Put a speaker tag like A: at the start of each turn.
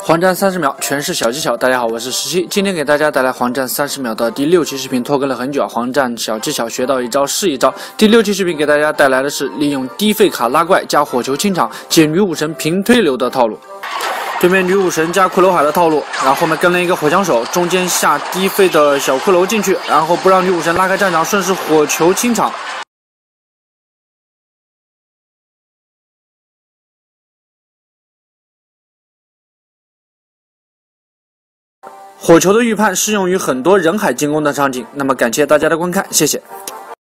A: 黄战30秒，全是小技巧。大家好，我是17，今天给大家带来黄战30秒的第6期视频，拖更了很久啊。黄战小技巧学到一招是一招。第6期视频给大家带来的是利用低费卡拉怪加火球清场解女武神平推流的套路。对面女武神加骷髅海的套路，然后后面跟了一个火枪手，中间下低费的小骷髅进去，然后不让女武神拉开战场，顺势火球清场。 火球的预判适用于很多人海进攻的场景。那么感谢大家的观看，谢谢。